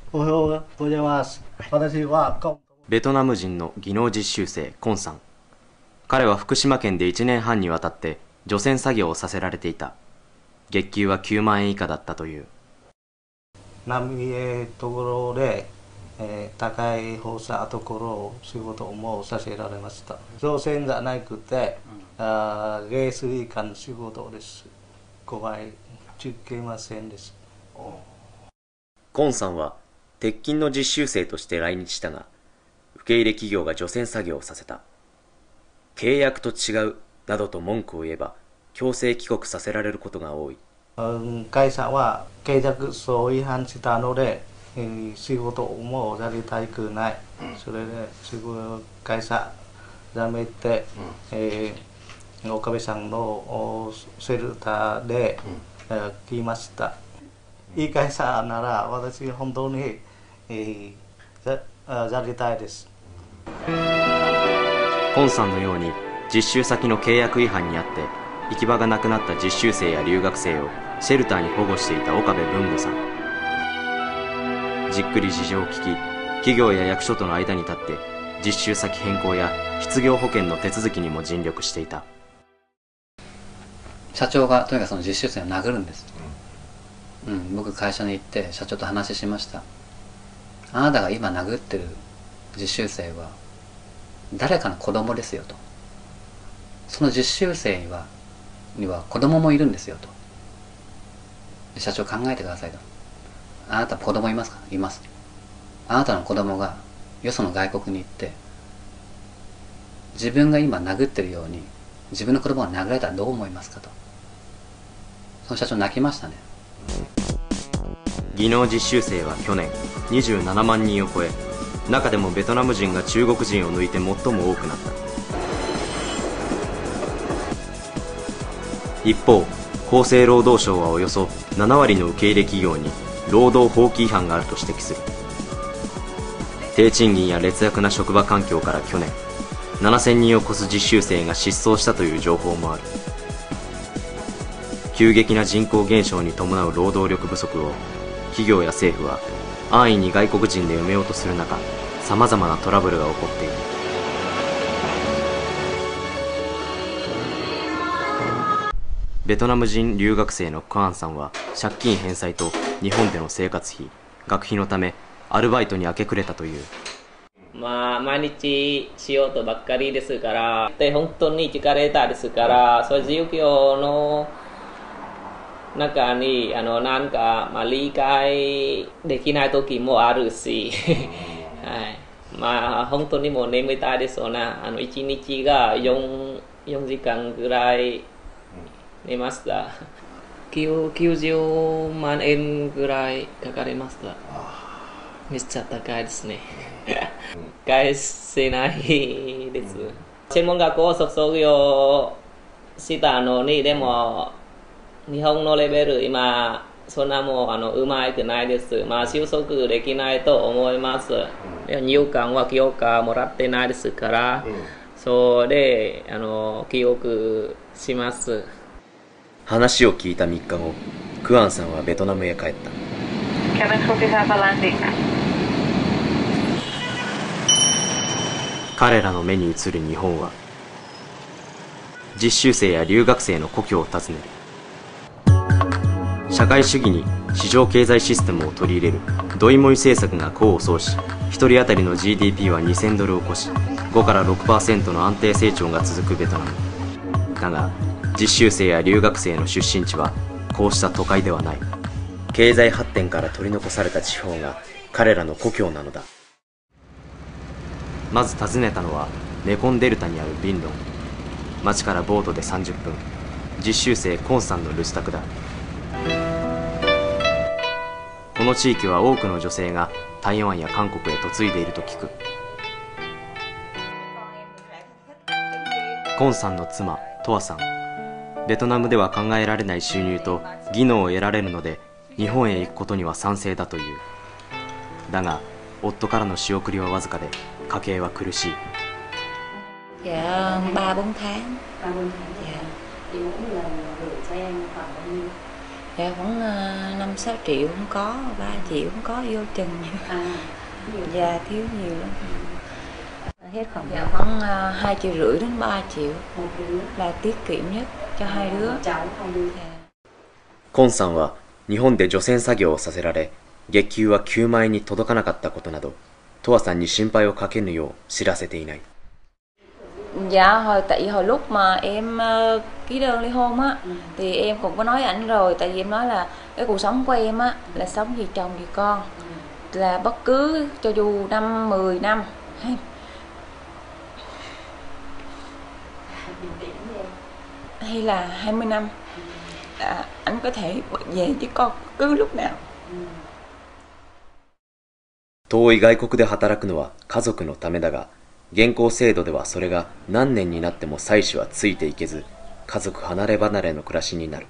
おはようございます。私はベトナム人の技能実習生コンさん。彼は福島県で1年半にわたって除染作業をさせられていた。月給は9万円以下だったという。 南へところで、高い放射ところを仕事もさせられました。除染じゃなくて、下水管仕事です。怖い、つけませんです。 コンさんは鉄筋の実習生として来日したが、受け入れ企業が除染作業をさせた。契約と違うなどと文句を言えば強制帰国させられることが多い。 会社は契約書違反したので、仕事もやりたくない。それで会社辞めて、岡部さんのシェルターで、来ました。いい会社なら私本当に、やりたいです。 コンさんのように実習先の契約違反にあって行き場がなくなった実習生や留学生をシェルターに保護していた岡部文吾さん。じっくり事情を聞き、企業や役所との間に立って実習先変更や失業保険の手続きにも尽力していた。 社長がとにかくその実習生を殴るんです、僕会社に行って社長と話しました。あなたが今殴ってる実習生は誰かの子供ですよと。その実習生には子供もいるんですよと。社長考えてくださいと。あなた子供いますか？います。あなたの子供がよその外国に行って自分が今殴ってるように自分の子供が殴られたらどう思いますかと。その社長泣きましたね。 技能実習生は去年27万人を超え、中でもベトナム人が中国人を抜いて最も多くなった。一方、厚生労働省はおよそ7割の受け入れ企業に労働法規違反があると指摘する。低賃金や劣悪な職場環境から去年7000人を超す実習生が失踪したという情報もある。急激な人口減少に伴う労働力不足を企業や政府は安易に外国人で埋めようとする中、さまざまなトラブルが起こっている。ベトナム人留学生のクアンさんは借金返済と日本での生活費、学費のためアルバイトに明け暮れたという。 毎日仕事ばっかりですから、本当に疲れたですから、そういう状況の中になんか、理解できない時もあるし、はい、本当にもう眠たいですよね。1日が4時間ぐらい寝ました。90万円ぐらいかかりました。めっちゃ高いですね。返せないです。専門学校卒業したのに、でも日本のレベル今そんなもうまくないです。就職できないと思います。入管は許可もらってないですから、それで記憶します。 話を聞いた3日後、クアンさんはベトナムへ帰った。彼らの目に映る日本は実習生や留学生の故郷を訪ねる。社会主義に市場経済システムを取り入れるドイモイ政策が功を奏し、1人当たりの GDP は2000ドルを超し、5から 6% の安定成長が続くベトナムだが、実習生や留学生の出身地はこうした都会ではない。経済発展から取り残された地方が彼らの故郷なのだ。まず訪ねたのはメコンデルタにあるビンロン。町からボートで30分、実習生コンさんの留守宅だ。この地域は多くの女性が台湾や韓国へ嫁いでいると聞く。コンさんの妻トアさん、ベトナムでは考えられない収入と技能を得られるので日本へ行くことには賛成だという。だが夫からの仕送りはわずかで家計は苦しい。 Dạ 3-4 tháng. 3-4 tháng. Dạ. Chị mỗi lần gửi cho em khoảng bao nhiêu? Dạ khoảng 5-6 triệu không có, 3 triệu không có vô chừng. Dạ thiếu nhiều lắm. Hết khoảng 2,5 triệu đến 3 triệu là tiết kiệm nhất cho hai đứa. コンさんは日本で除染作業をさせられ、月給は9万円に届かなかったことなど、トワさんに心配をかけぬよう知らせていない。 Dạ hồi lúc mà em ký đơn ly hôn á thì em cũng có nói với ảnh rồi, tại vì em nói là cái cuộc sống của em á là sống vì chồng vì con, là bất cứ cho dù 5-10 năm hay là 20 năm ảnh có thể về với con bất cứ lúc nào. 遠い外国で働くのは家族のためだが、現行制度ではそれが何年になっても妻子はついていけず、家族離れ離れの暮らしになる。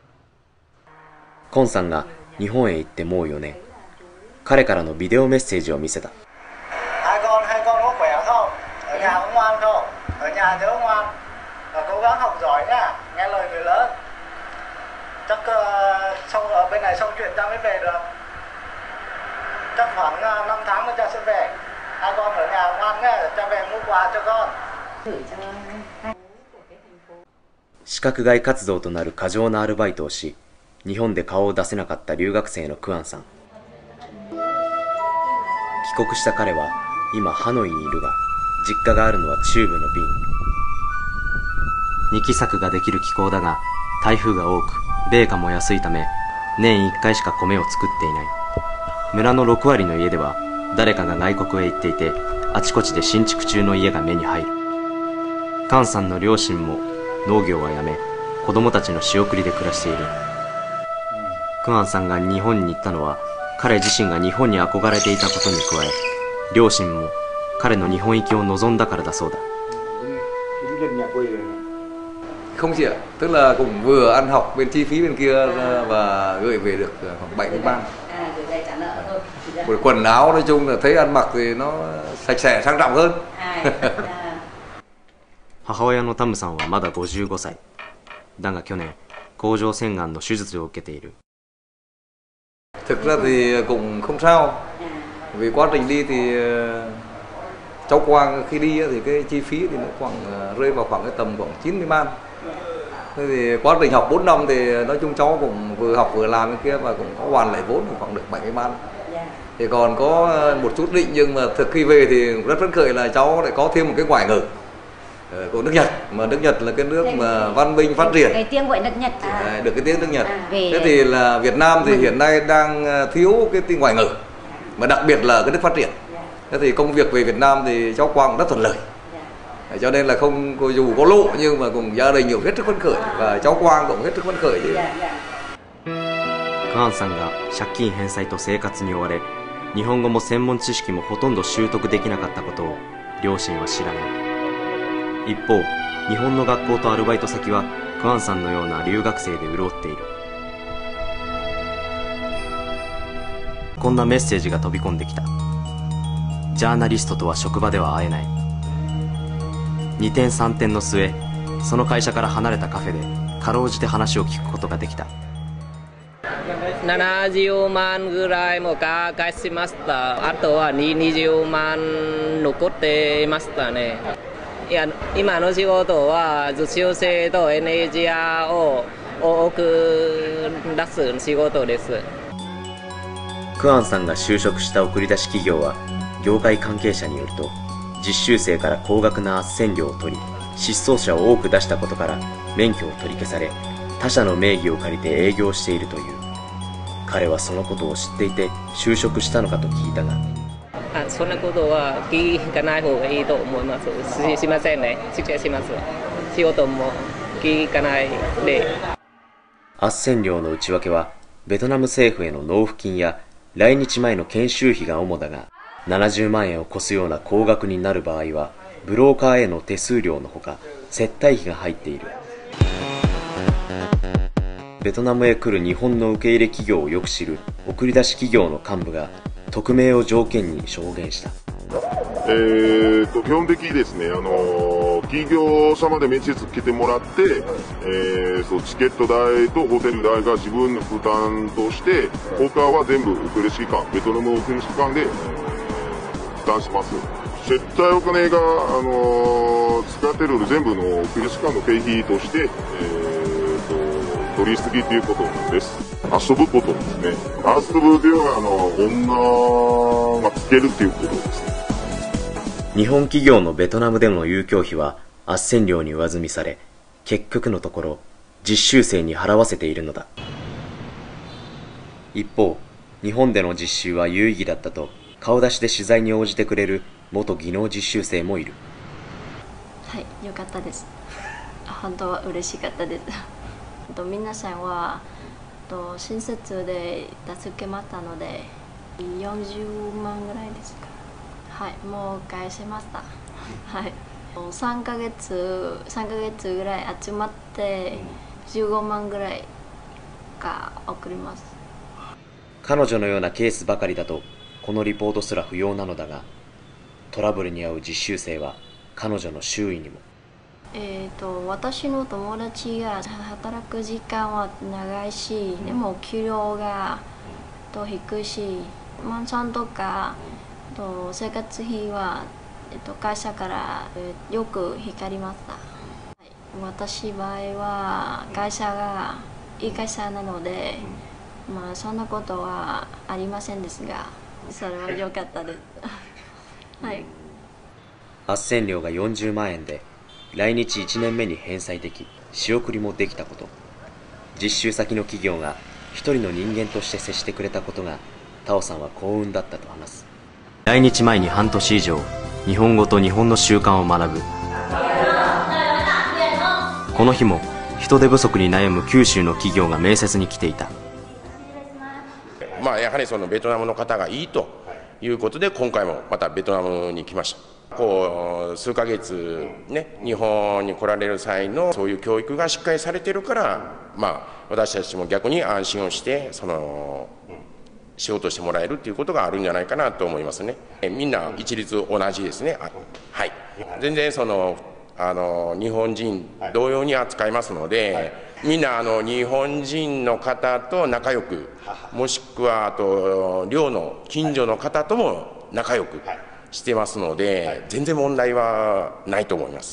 コンさんが日本へ行ってもう4年、彼からのビデオメッセージを見せた。 Hai con có khỏe không? Ở nhà có ngoan không? Ở nhà nhớ ngoan và cố gắng học giỏi nhá, nghe lời người lớn. Chắc xong ở bên này xong chuyện cha mới về được. Chắc khoảng 5 tháng nữa cha sẽ về. Hai con ở nhà ngoan nhá, cha về mua quà cho con. 視覚外活動となる過剰なアルバイトをし、日本で顔を出せなかった留学生のクアンさん。帰国した彼は今ハノイにいるが、実家があるのは中部の便。2期作ができる気候だが、台風が多く米価も安いため、年1回しか米を作っていない。村の6割の家では誰かが外国へ行っていて、あちこちで新築中の家が目に入る。カンさんの両親も農業はやめ、子供たちの仕送りで暮らしている。クアンさんが日本に行ったのは、彼自身が日本に憧れていたことに加え、両親も彼の日本行きを望んだからだそうだ。 Không chị ạ, tức là cũng vừa ăn học bên chi phí bên kia và gửi về được khoảng 7 đến 3. Quần áo nói chung là thấy ăn mặc thì nó sạch sẽ sang trọng hơn. 母親のタムさんはまだ55歳。だが去年、甲状腺がんの手術を受けている。 Thực ra thì cũng không sao. Vì quá trình đi thì cháu Quang khi đi thì cái chi phí thì nó rơi vào khoảng cái tầm khoảng 90 man. Thế thì quá trình học 4 năm thì nói chung cháu cũng vừa học vừa làm bên kia và cũng có hoàn lại vốn khoảng được 70 man. Thì còn có một chút định, nhưng mà thực khi về thì rất phấn khởi là cháu lại có thêm một cái ngoại ngữ của nước Nhật, mà nước Nhật là cái nước mà văn minh phát triển. Cái tiếng gọi nước Nhật. Được cái tiếng nước Nhật. Thế thì là Việt Nam thì hiện nay đang thiếu cái tiếng ngoại ngữ, mà đặc biệt là cái nước phát triển. Thế thì công việc về Việt Nam thì cháu Quang rất thuận lợi. Cho nên là không dù có lộ nhưng mà cùng gia đình nhiều hết sức phấn khởi, và cháu Quang cũng hết sức phấn khởi. クアンさんが借金返済と生活に追われ、日本語も専門知識もほとんど習得できなかったことを両親は知らない。一方、日本の学校とアルバイト先はクアンさんのような留学生で潤っている。こんなメッセージが飛び込んできた。ジャーナリストとは職場では会えない。二転三転の末、その会社から離れたカフェでかろうじて話を聞くことができた。 70万ぐらいもか返しました。あとは20万残っていましたね。いや、今の仕事は受注生と NAGR を多く出す仕事です。 クアンさんが就職した送り出し企業は、業界関係者によると、実習生から高額な斡旋料を取り、失踪者を多く出したことから免許を取り消され、他社の名義を借りて営業しているという。彼はそのことを知っていて就職したのかと聞いたが、 そんなことは聞かない方がいいと思います。しませんね。失礼します。仕事も聞かないで。 斡旋料の内訳はベトナム政府への納付金や来日前の研修費が主だが、70万円を超すような高額になる場合はブローカーへの手数料のほか接待費が入っている。ベトナムへ来る日本の受け入れ企業をよく知る送り出し企業の幹部が匿名を条件に証言した。 基本的にですね、 企業様で面接受けてもらって、そうチケット代とホテル代が自分の負担として、他は全部送る士官、ベトナム送る士官で、負担します。絶対お金が、使ってる全部の送る士官の経費として、取り次ぎということなんです。遊ぶことですね。遊ぶでは女がつけるっていうことですね。 日本企業のベトナムでの遊興費は斡旋料に上積みされ、結局のところ実習生に払わせているのだ。一方、日本での実習は有意義だったと顔出しで取材に応じてくれる元技能実習生もいる。 はい、よかったです。本当は嬉しかったです。皆さんは親切で助けましたので40万ぐらいですか。はい、もう返しました。はい、3ヶ月ぐらい集まって15万ぐらいが送ります。 彼女のようなケースばかりだとこのリポートすら不要なのだが、トラブルに遭う実習生は彼女の周囲にも。 私の友達が働く時間は長いし、でも給料が低いし、マンションとか生活費は会社からよく引かれました。私の場合は会社がいい会社なので、そんなことはありませんですが、それは良かったです。はい。 斡旋料が40万円で来日1年目に返済でき、仕送りもできたこと、実習先の企業が一人の人間として接してくれたことがタオさんは幸運だったと話す。来日前に半年以上日本語と日本の習慣を学ぶ。この日も人手不足に悩む九州の企業が面接に来ていた。 やはりそのベトナムの方がいいということで、今回もまたベトナムに来ました。数ヶ月ね、日本に来られる際のそういう教育がしっかりされてるから、私たちも逆に安心をして仕事してもらえるということがあるんじゃないかなと思いますね。みんな一律同じですね。はい、全然日本人同様に扱いますので、みんな日本人の方と仲良く、もしくはあと寮の近所の方とも仲良くしてますので、全然問題はないと思います。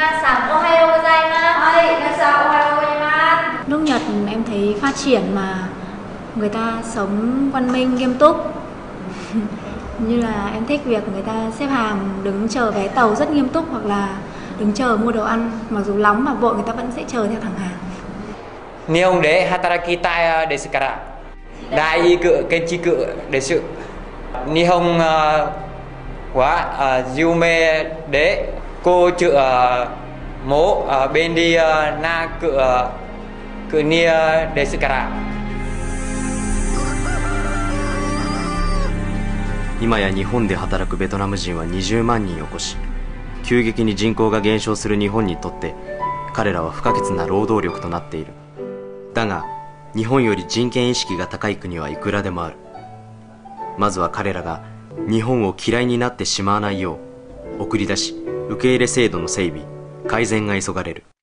Nước Nhật em thấy phát triển mà người ta sống văn minh nghiêm túc. Như là em thích việc người ta xếp hàng đứng chờ vé tàu rất nghiêm túc, hoặc là đứng chờ mua đồ ăn, mặc dù nóng mà vội người ta vẫn sẽ chờ theo thẳng hàng. 日本で働きたいですから、大学建築です。日本は有名で、cô chữa mố bên đi na cửa niaですから。 今や日本で働くベトナム人は20万人を超し、急激に人口が減少する日本にとって彼らは不可欠な労働力となっている。だが日本より人権意識が高い国はいくらでもある。まずは彼らが日本を嫌いになってしまわないよう、送り出し受け入れ制度の整備改善が急がれる。